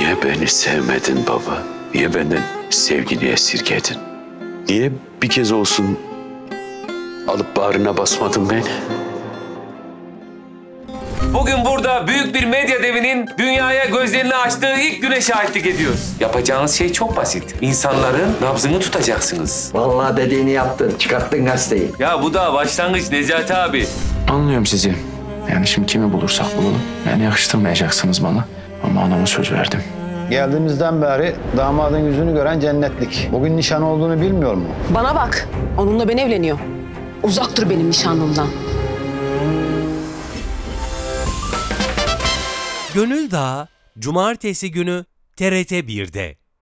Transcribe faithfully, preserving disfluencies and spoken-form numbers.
Niye beni sevmedin baba? Niye benden sevgini esirgedin? Niye bir kez olsun alıp bağrına basmadın beni? Bugün burada büyük bir medya devinin dünyaya gözlerini açtığı ilk güne şahitlik ediyoruz. Yapacağınız şey çok basit. İnsanların nabzını tutacaksınız. Vallahi dediğini yaptın. Çıkarttın gazeteyi. Ya bu daha başlangıç Necati abi. Anlıyorum sizi. Yani şimdi kimi bulursak bulalım. Yani yakıştırmayacaksınız bana. Ama anama söz verdim. Geldiğimizden beri damadın yüzünü gören cennetlik. Bugün nişan olduğunu bilmiyor mu? Bana bak. Onunla ben evleniyor. Uzak dur benim nişanlımdan. Gönül Dağı Cumartesi günü T R T bir'de.